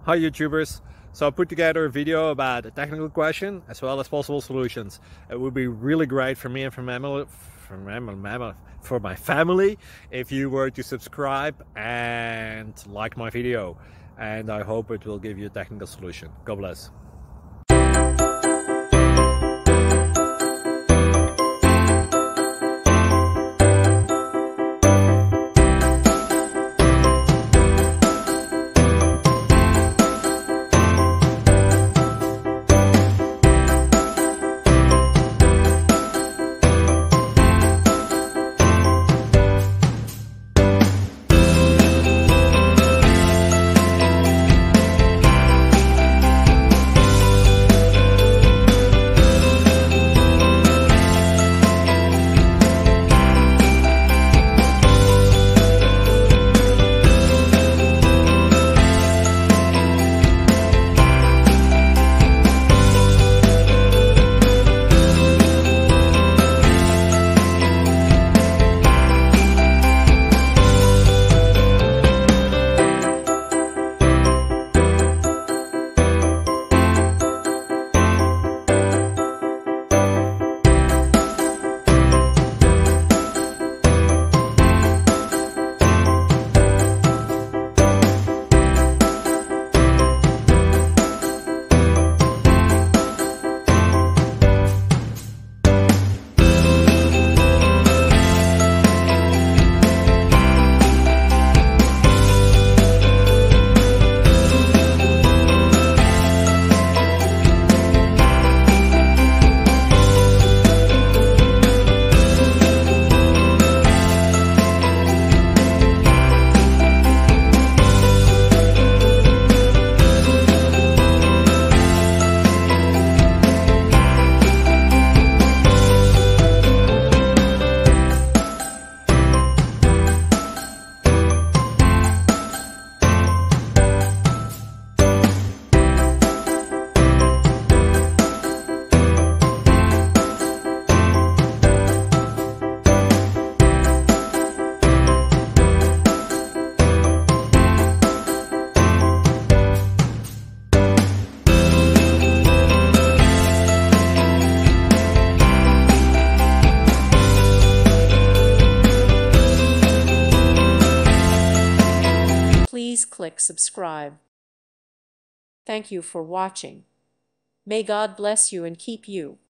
Hi YouTubers! So I put together a video about a technical question as well as possible solutions. It would be really great for me and for my family if you were to subscribe and like my video, and I hope it will give you a technical solution. God bless. Please click subscribe. Thank you for watching. May God bless you and keep you.